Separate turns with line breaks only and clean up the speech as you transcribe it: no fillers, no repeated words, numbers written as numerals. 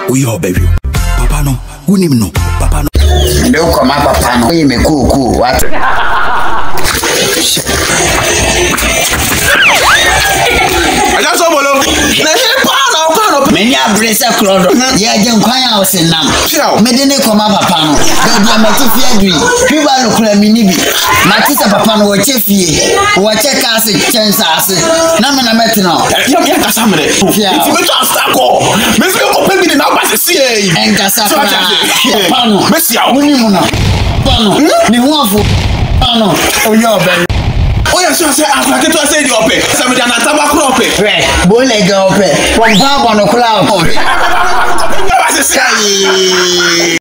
We your baby. Papa no, who him no? Papa no.
Don't come up, Papa no. You me cool. What?
I just saw bolo.
Many are bracer crowd. Yeah, young choir was in Nam. Medine come up, Papa no. Baby, I'm a tiffy. People look at me. Matisa Papa no, what check us a chance. Namana Metino.
You can't summon it. If you just start call, Miss Open me now, but see,
and Cassava.
Pano, Messia, Unimuna. Pano,
Niwafu. Pano, oh, your baby.
Oh, yes, I said, I said, you're pay. Somebody on a tobacco pay.
Bole go pay. From Baba no cloud.